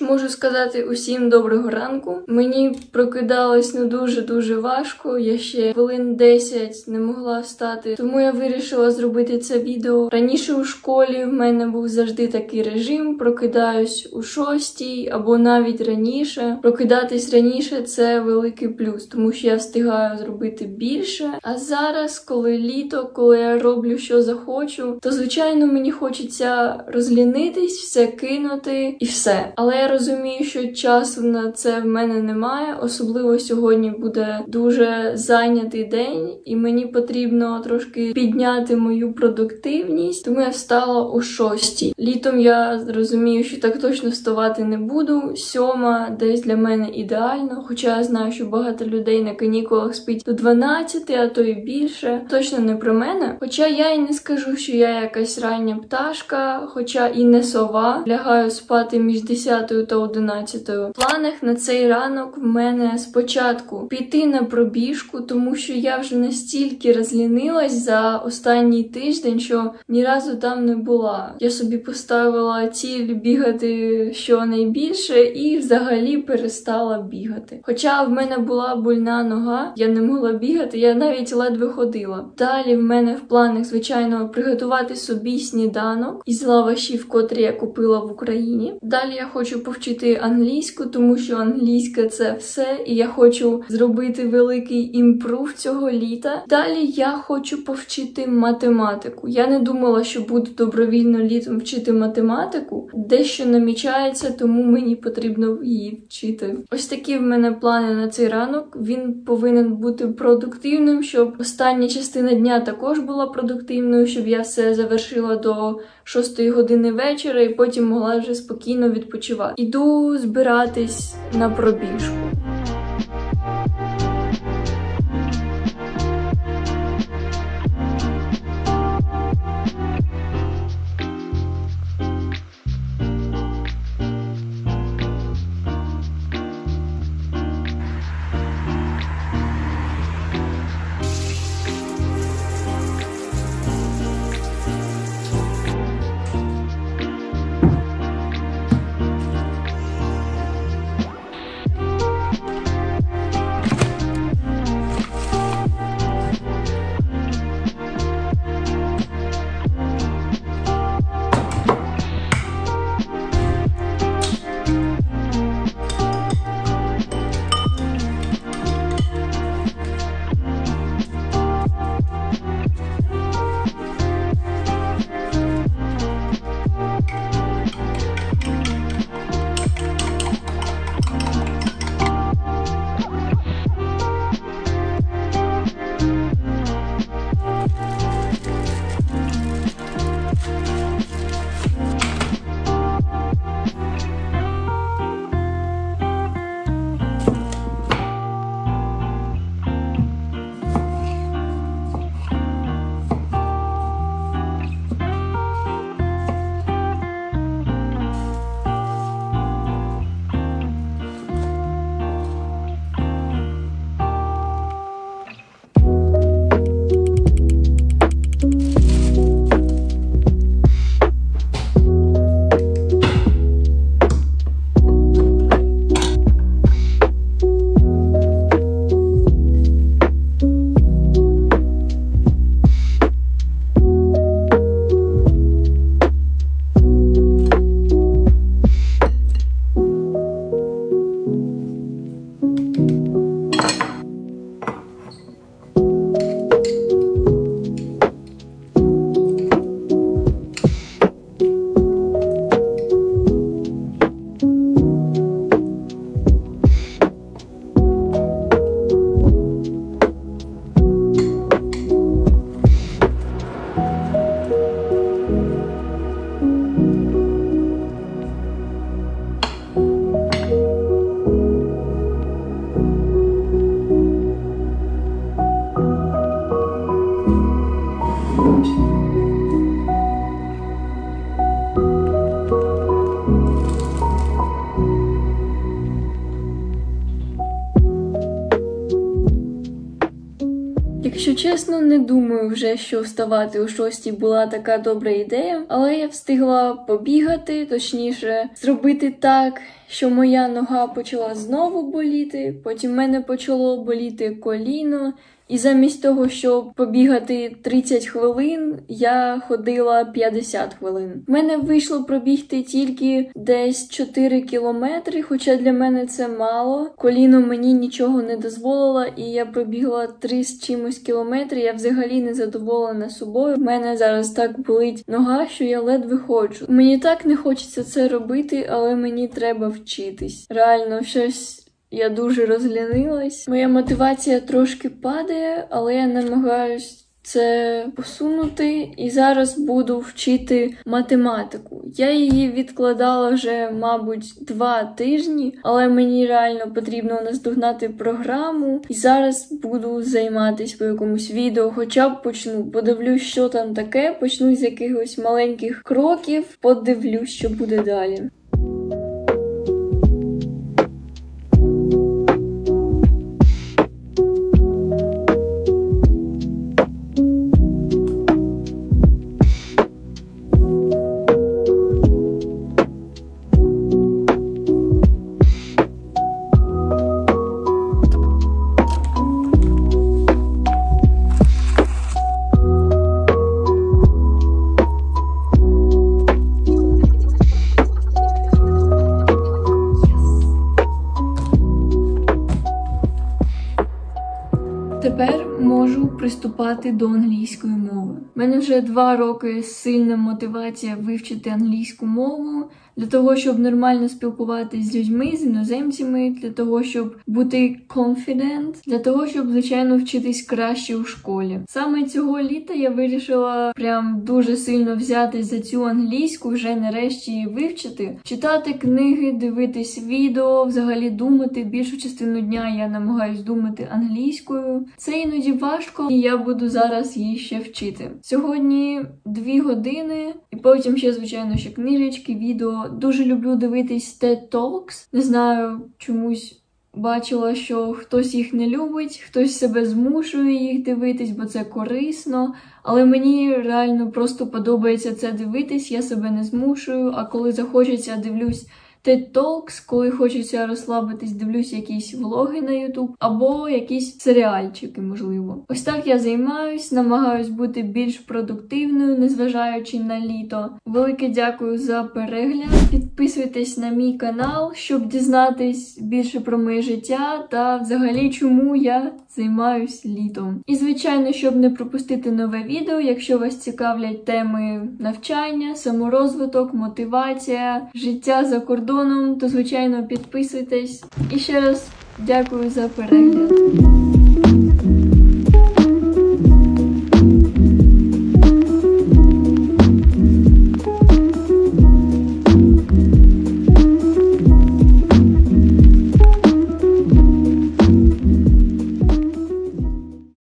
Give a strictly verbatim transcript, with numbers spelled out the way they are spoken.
можу сказати усім доброго ранку. Мені прокидалось ну дуже-дуже важко, я ще хвилин десять не могла встати, тому я вирішила зробити це відео. Раніше у школі в мене був завжди такий режим, прокидаюсь у шостій або навіть раніше. Прокидатись раніше – це великий плюс, тому що я встигаю зробити більше. А зараз, коли літо, коли я роблю що захочу, то звичайно мені хочеться розлінитись, все кинути і все. Але я розумію, що часу на це в мене немає, особливо сьогодні буде дуже зайнятий день, і мені потрібно трошки підняти мою продуктивність, тому я встала о шостій. Літом я розумію, що так точно вставати не буду, сьома десь для мене ідеально, хоча я знаю, що багато людей на канікулах спить до дванадцяти, а то і більше. Точно не про мене. Хоча я і не скажу, що я якась рання пташка, хоча і не сова. Лягаю спати між десятою та одинадцятою. В планах на цей ранок в мене спочатку піти на пробіжку, тому що я вже настільки розлінилась за останній тиждень, що ні разу там не була. Я собі поставила ціль бігати щонайбільше і взагалі перестала бігати. Хоча в мене була больна нога, я не могла бігати, я навіть ледве ходила. Далі в мене в планах, звичайно, приготувати собі сніданок із лавашів, котрі я купила в Україні. Далі я хочу повчити англійську, тому що англійська – це все, і я хочу зробити великий імпрув цього літа. Далі я хочу повчити математику. Я не думала, що буду добровільно літом вчити математику. Дещо намічається, тому мені потрібно її вчити. Ось такі в мене плани на цей ранок. Він повинен бути продуктивним, щоб остання частина дня також була продуктивною, щоб я все завершила до шостої години вечора і потім могла вже спокійно відпочивати. Іду збиратись на пробіжку. Якщо чесно, не думаю вже, що вставати о шостій була така добра ідея, але я встигла побігати, точніше, зробити так, що моя нога почала знову боліти, потім в мене почало боліти коліно, і замість того, щоб побігати тридцять хвилин, я ходила п'ятдесят хвилин. В мене вийшло пробігти тільки десь чотири кілометри, хоча для мене це мало. Коліно мені нічого не дозволило, і я пробігла три з чимось кілометри. Я взагалі не задоволена собою. В мене зараз так болить нога, що я ледве ходжу. Мені так не хочеться це робити, але мені треба вчитись. Реально, щось... Я дуже розлянилась. Моя мотивація трошки падає, але я намагаюсь це посунути і зараз буду вчити математику. Я її відкладала вже, мабуть, два тижні, але мені реально потрібно наздогнати програму і зараз буду займатися по якомусь відео, хоча б почну. Подивлюсь, що там таке, почну з якихось маленьких кроків, подивлюсь, що буде далі. Тепер можу приступати до англійської мови. У мене вже два роки сильна мотивація вивчити англійську мову, для того, щоб нормально спілкуватися з людьми, з іноземцями, для того, щоб бути confident, для того, щоб, звичайно, вчитись краще у школі. Саме цього літа я вирішила прям дуже сильно взятись за цю англійську, вже нарешті її вивчити. Читати книги, дивитись відео, взагалі думати. Більшу частину дня я намагаюсь думати англійською. Це іноді важко, і я буду зараз її ще вчити. Сьогодні дві години, і потім ще, звичайно, ще книжечки, відео. Дуже люблю дивитись тед Talks. Не знаю, чомусь бачила, що хтось їх не любить, хтось себе змушує їх дивитись, бо це корисно. Але мені реально просто подобається це дивитись, я себе не змушую, а коли захочеться, дивлюсь тед Talks, коли хочеться розслабитись, дивлюсь якісь влоги на YouTube або якісь серіальчики, можливо. Ось так я займаюсь, намагаюсь бути більш продуктивною, незважаючи на літо. Велике дякую за перегляд. Підписуйтесь на мій канал, щоб дізнатись більше про моє життя та взагалі чому я займаюсь літом. І, звичайно, щоб не пропустити нове відео, якщо вас цікавлять теми навчання, саморозвиток, мотивація, життя за кордоном, то, звичайно, підписуйтесь. І ще раз дякую за перегляд.